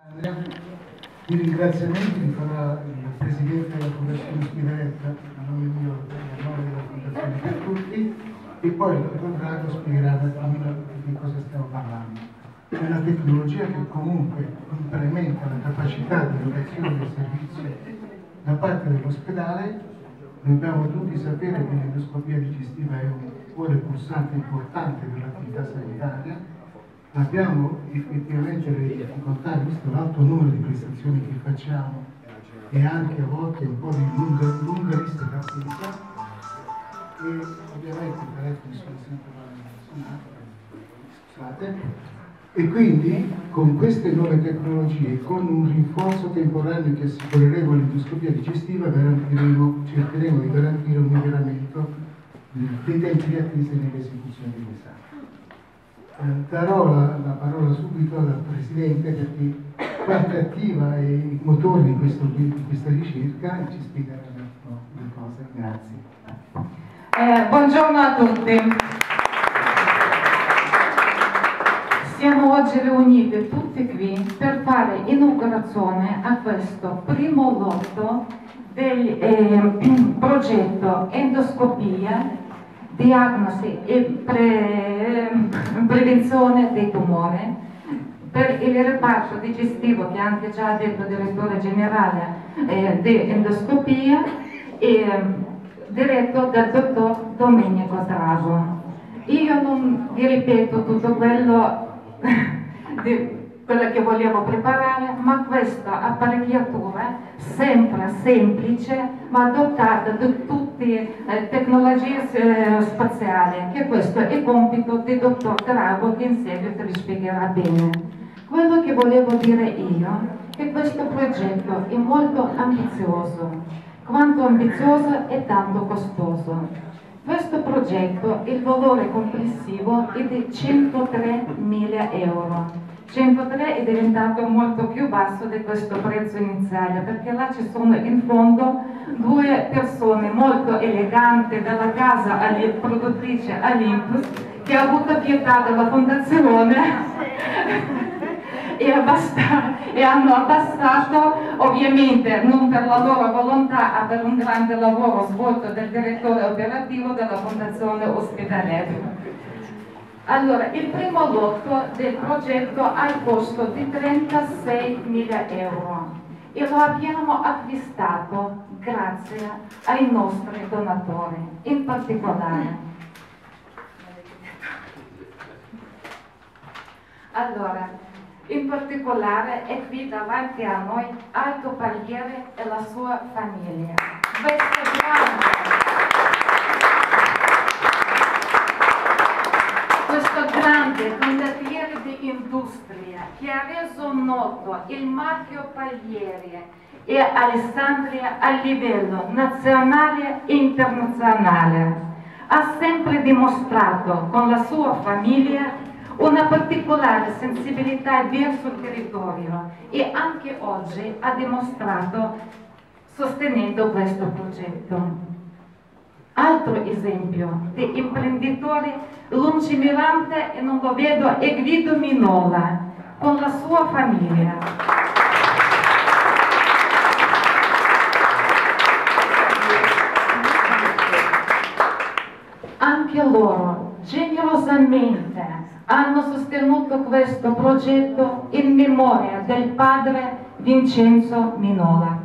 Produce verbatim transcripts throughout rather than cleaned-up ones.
I ringraziamenti li farà il Presidente della Fondazione Spinetta, a nome mio e a nome della Fondazione per Tutti, e poi il dottor Drago spiegherà un attimino di cosa stiamo parlando. È una tecnologia che comunque implementa la capacità di erogazione del servizio da parte dell'ospedale. Dobbiamo tutti sapere che l'endoscopia digestiva è un cuore pulsante importante per l'attività sanitaria. Abbiamo effettivamente le difficoltà, visto l'alto numero di prestazioni che facciamo e anche a volte un po' di lunga, lunga lista d'attesa, e ovviamente i telefoni sono sempre menzionati, scusate. E quindi con queste nuove tecnologie, con un rinforzo temporaneo che assicureremo all'endoscopia digestiva, garantiremo, cercheremo di garantire un miglioramento dei tempi di attesa nell'esecuzione dell'esame. Eh, darò la, la parola subito al Presidente, perché parte attiva e il motore di, questo, di questa ricerca, e ci spiegherà le cose. Grazie. Eh, buongiorno a tutti. Siamo oggi riuniti tutti qui per fare inaugurazione a questo primo lotto del eh, progetto endoscopia, diagnosi e pre, prevenzione dei tumori per il reparto digestivo, che anche già ha detto il direttore generale eh, di endoscopia, e, diretto dal dottor Domenico Drago. Io non vi ripeto tutto quello di quello che volevo preparare, ma questa apparecchiatura sempre semplice, ma dotata di tutte le tecnologie eh, spaziali, che questo è il compito del dottor Drago, che in seguito vi spiegherà bene. Quello che volevo dire io è che questo progetto è molto ambizioso, quanto ambizioso e tanto costoso. Questo progetto, il valore complessivo è di centotremila euro. centotré è diventato molto più basso di questo prezzo iniziale, perché là ci sono in fondo due persone molto eleganti dalla casa produttrice Olympus, che ha avuto pietà della fondazione e, e hanno abbassato, ovviamente non per la loro volontà, ma per un grande lavoro svolto del direttore operativo della Fondazione Ospedaleria. Allora, il primo lotto del progetto ha il costo di trentaseimila euro e lo abbiamo acquistato grazie ai nostri donatori, in particolare. Allora, in particolare è qui davanti a noi Alto Pagliere e la sua famiglia. Questo grande, questo grande condottiere di industria che ha reso noto il marchio Pagliere e Alessandria a livello nazionale e internazionale, ha sempre dimostrato con la sua famiglia una particolare sensibilità verso il territorio, e anche oggi ha dimostrato sostenendo questo progetto. Altro esempio di imprenditore lungimirante, e non lo vedo, è Guido Minola con la sua famiglia. Anche loro generosamente hanno sostenuto questo progetto in memoria del padre Vincenzo Minola,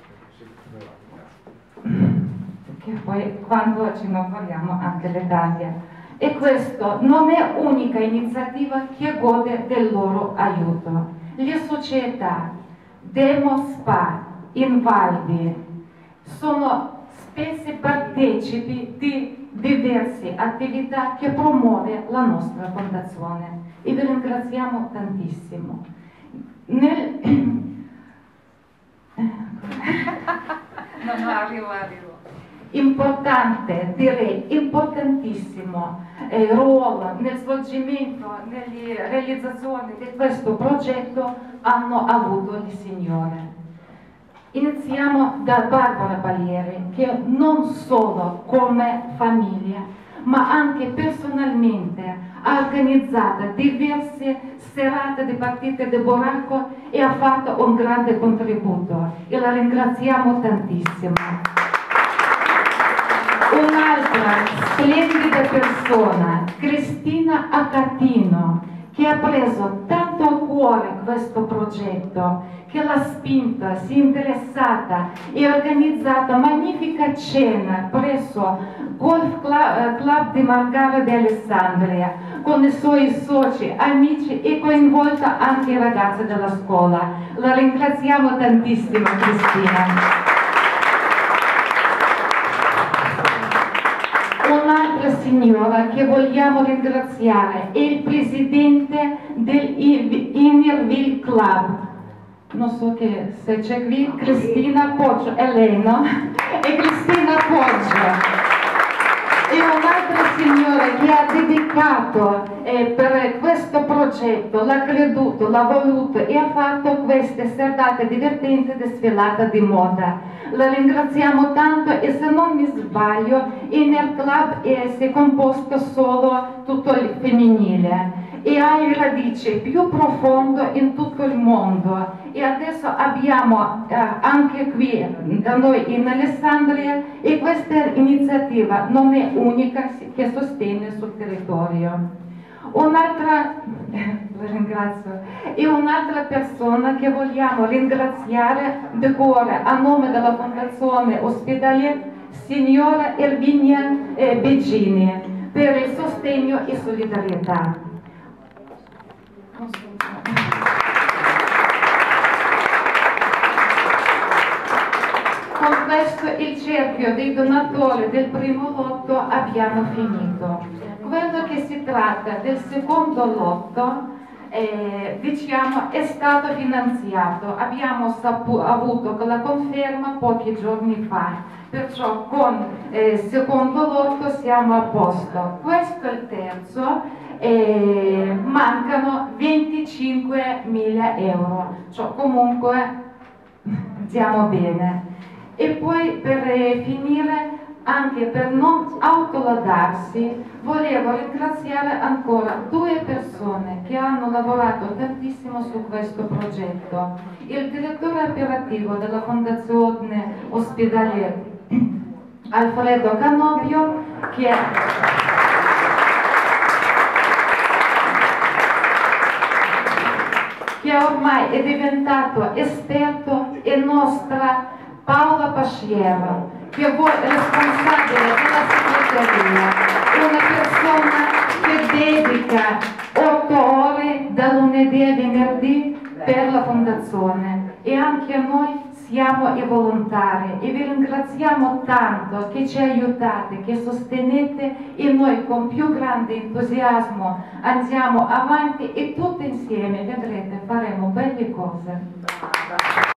che poi quando ci inauguriamo anche l'Italia. E questa non è unica iniziativa che gode del loro aiuto. Le società Demo Spa, Invaldi sono spesso partecipi di diverse attività che promuove la nostra fondazione, e vi ringraziamo tantissimo. Nel... no, no, arrivo, arrivo. Importante, direi importantissimo eh, ruolo nel svolgimento, nelle realizzazioni di questo progetto hanno avuto le signore. Iniziamo da Barbara Paglieri, che non solo come famiglia, ma anche personalmente ha organizzato diverse serate di partite di burraco e ha fatto un grande contributo e la ringraziamo tantissimo. Un'altra splendida persona, Cristina Acatino, che ha preso tanto a cuore questo progetto, che l'ha spinta, si è interessata e ha organizzato una magnifica cena presso Golf Club, Club di Margara di Alessandria con i suoi soci, amici e coinvolta anche i ragazzi della scuola. La ringraziamo tantissimo, Cristina. Un'altra signora che vogliamo ringraziare è il presidente del Innerville Club, non so che, se c'è qui, Cristina Poggio, è lei, no? È Cristina Poggio. E un'altra signora che ha dedicato eh, per questo progetto, l'ha creduto, l'ha voluto e ha fatto queste serate divertenti di sfilata di moda. La ringraziamo tanto e se non mi sbaglio il club è, si è composto solo tutto il femminile e ha le radici più profonde in tutto il mondo e adesso abbiamo eh, anche qui da noi in Alessandria e questa iniziativa non è unica che sostiene sul territorio. Un'altra, la ringrazio, e un'altra persona che vogliamo ringraziare di cuore a nome della Fondazione Ospedalier, signora Ervinia eh, Beggini, per il sostegno e solidarietà. Con questo il cerchio dei donatori del primo lotto abbiamo finito. Quello che si tratta del secondo lotto eh, diciamo è stato finanziato, abbiamo sapu- avuto la conferma pochi giorni fa, perciò con il eh, secondo lotto siamo a posto. Questo è il terzo, eh, mancano venticinquemila euro, cioè comunque andiamo bene. E poi per eh, finire, anche per non autolaudarsi, volevo ringraziare ancora due persone che hanno lavorato tantissimo su questo progetto. Il direttore operativo della Fondazione Ospedalier, Alfredo Canobbio, che che ormai è diventato esperto, e nostra Paola Pasciero, che è responsabile della segreteria, una persona che dedica otto ore da lunedì a venerdì per la fondazione, e anche noi siamo i volontari e vi ringraziamo tanto che ci aiutate, che sostenete, e noi con più grande entusiasmo andiamo avanti e tutti insieme vedrete faremo belle cose.